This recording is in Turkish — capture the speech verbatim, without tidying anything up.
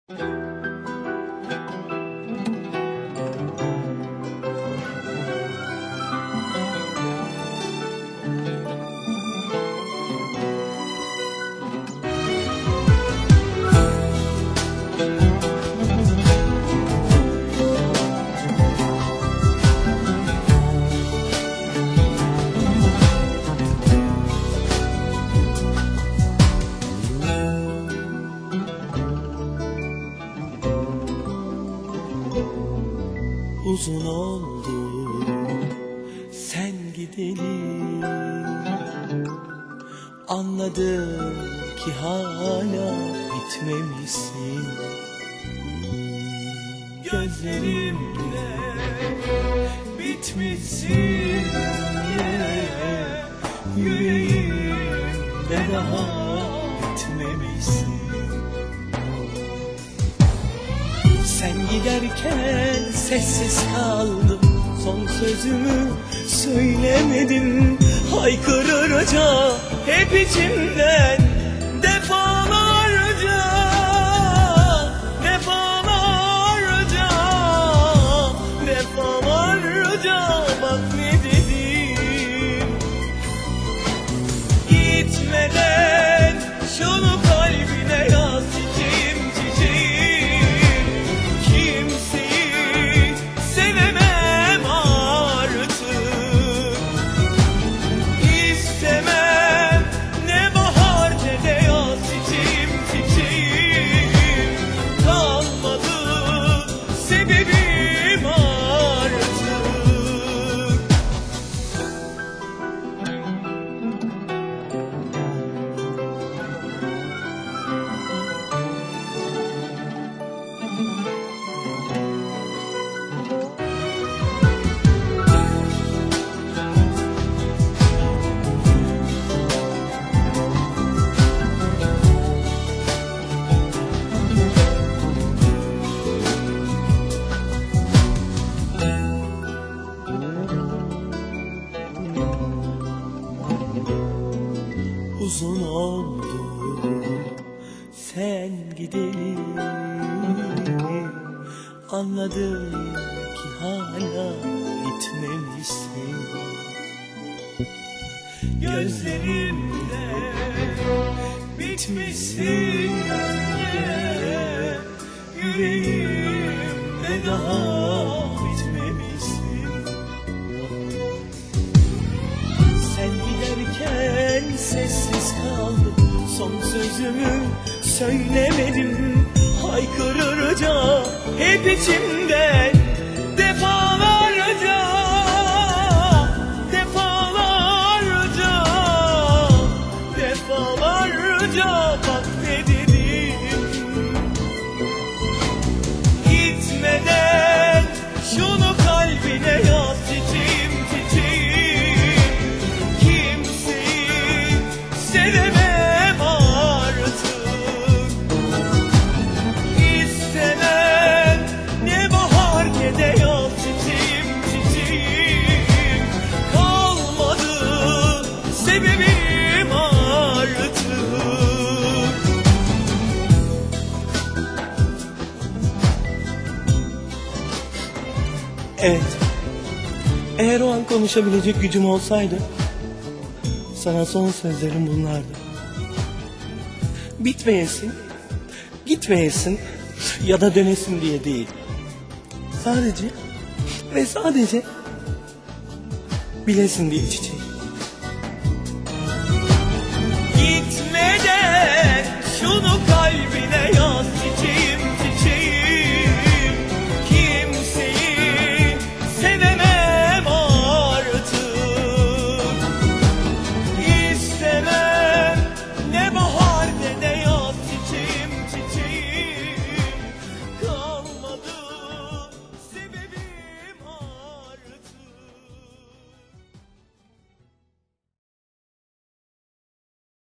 Uzun oldu sen gideli, anladım ki hala bitmemişsin. Gözlerimle bitmişsin, yüreğimde daha bitmemişsin. Sen giderken sessiz kaldım, son sözümü söylemedim. Haykırırca hep içimden defalarca, defalarca, defalarca bak ne dedim. Gitmeden şunu kalbine yaz çiçeğim, çiçeğim. Kimseyi sevemem artık, istemem ne bahar ne de yaz çiçeğim, çiçeğim. Kalmadı sebebim artık. Uzun oldu sen gideli, anladım ki hala bitmemişsin. Gözlerimde bitmişsin, yüreğimde daha bitmemişsin. Sen giderken sessiz kaldım, son sözümü söylemedim. Haykırırca hep içimden defalarca, defalarca, defalarca bak ne dedim. Gitmeden şunu kalbine yaz çiçeğim, çiçeğim. Kimseyi sevemem artık, istemem ne bahar ne de yaz çiçeğim, çiçeğim. Kalmadı sebebim artık. Evet, eğer o an konuşabilecek gücüm olsaydı, sana son sözlerim bunlardı. Bitmeyesin, gitmeyesin ya da dönesin diye değil. Sadece ve sadece bilesin diye çiçeğim.